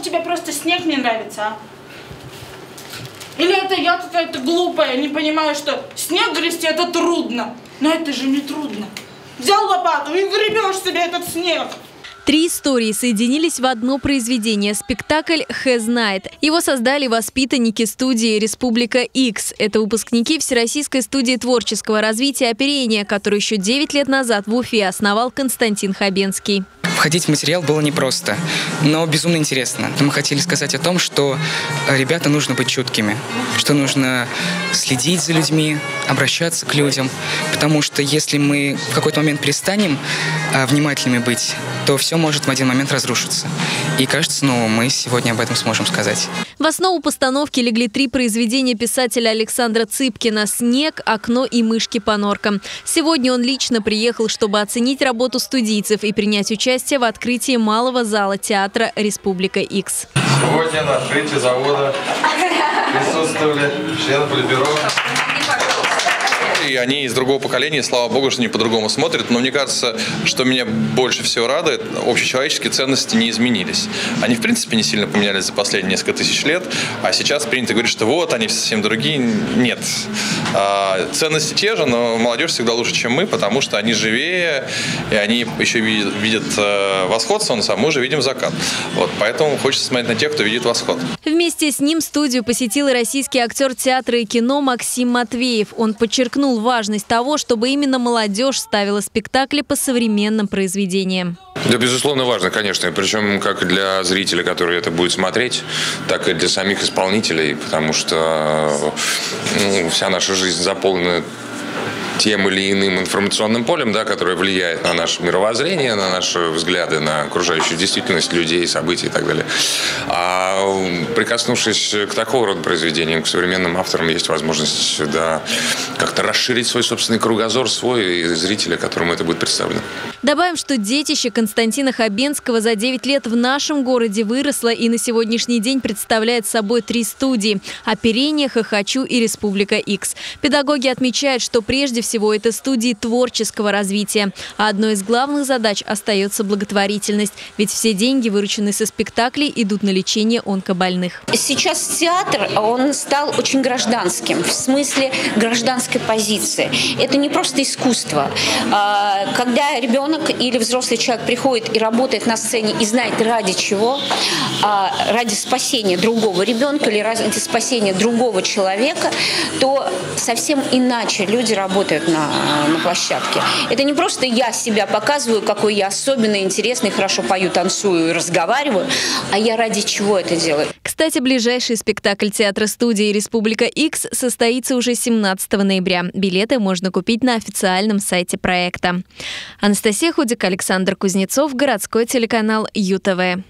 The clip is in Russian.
тебе просто снег не нравится, а? Или это я какая-то глупая, не понимаю, что снег грести это трудно. Но это же не трудно. Взял лопату и гребешь себе этот снег. 3 истории соединились в одно произведение – спектакль «Has Night». Его создали воспитанники студии «Республика X». Это выпускники Всероссийской студии творческого развития оперения, которую еще 9 лет назад в Уфе основал Константин Хабенский. Входить в материал было непросто, но безумно интересно. Мы хотели сказать о том, что ребята нужно быть чуткими, что нужно следить за людьми, обращаться к людям, потому что если мы в какой-то момент перестанем внимательными быть, то все может в один момент разрушиться. И кажется, мы сегодня об этом сможем сказать. В основу постановки легли 3 произведения писателя Александра Цыпкина «Снег», «Окно» и «Мышки по норкам». Сегодня он лично приехал, чтобы оценить работу студийцев и принять участие в открытии малого зала театра «Республика X». Сегодня на открытии завода присутствовали члены политбюро. И они из другого поколения, слава богу, что они по-другому смотрят. Но мне кажется, что меня больше всего радует, общечеловеческие ценности не изменились. Они, в принципе, не сильно поменялись за последние несколько тысяч лет. А сейчас принято говорить, что вот, они совсем другие. Нет. Ценности те же, но молодежь всегда лучше, чем мы, потому что они живее, и они еще видят восход солнца, а мы уже видим закат. Вот, поэтому хочется смотреть на тех, кто видит восход. Вместе с ним студию посетил и российский актер театра и кино Максим Матвеев. Он подчеркнул важность того, чтобы именно молодежь ставила спектакли по современным произведениям. Да, безусловно, важно, конечно. Причем как для зрителя, который это будет смотреть, так и для самих исполнителей, потому что вся наша жизнь заполнена тем или иным информационным полем, да, которое влияет на наше мировоззрение, на наши взгляды на окружающую действительность людей, события и так далее. А прикоснувшись к такого рода произведениям, к современным авторам, есть возможность как-то расширить свой собственный кругозор, свой и зрителя, которому это будет представлено. Добавим, что детище Константина Хабенского за 9 лет в нашем городе выросло и на сегодняшний день представляет собой 3 студии – «Оперение», «Хохочу» и «Республика X». Педагоги отмечают, что прежде всего это студии творческого развития. А одной из главных задач остается благотворительность. Ведь все деньги, вырученные со спектаклей, идут на лечение онкобольных. Сейчас театр, он стал очень гражданским, в смысле гражданской позиции. Это не просто искусство. Когда ребенок или взрослый человек приходит и работает на сцене и знает ради чего, ради спасения другого ребенка или ради спасения другого человека, то совсем иначе люди работают на площадке. Это не просто я себя показываю, какой я особенный, интересный, хорошо пою, танцую и разговариваю, а я ради чего это делаю. Кстати, ближайший спектакль театра-студии «Республика X» состоится уже 17 ноября. Билеты можно купить на официальном сайте проекта. Анастасия Худик, Александр Кузнецов, городской телеканал ЮТВ.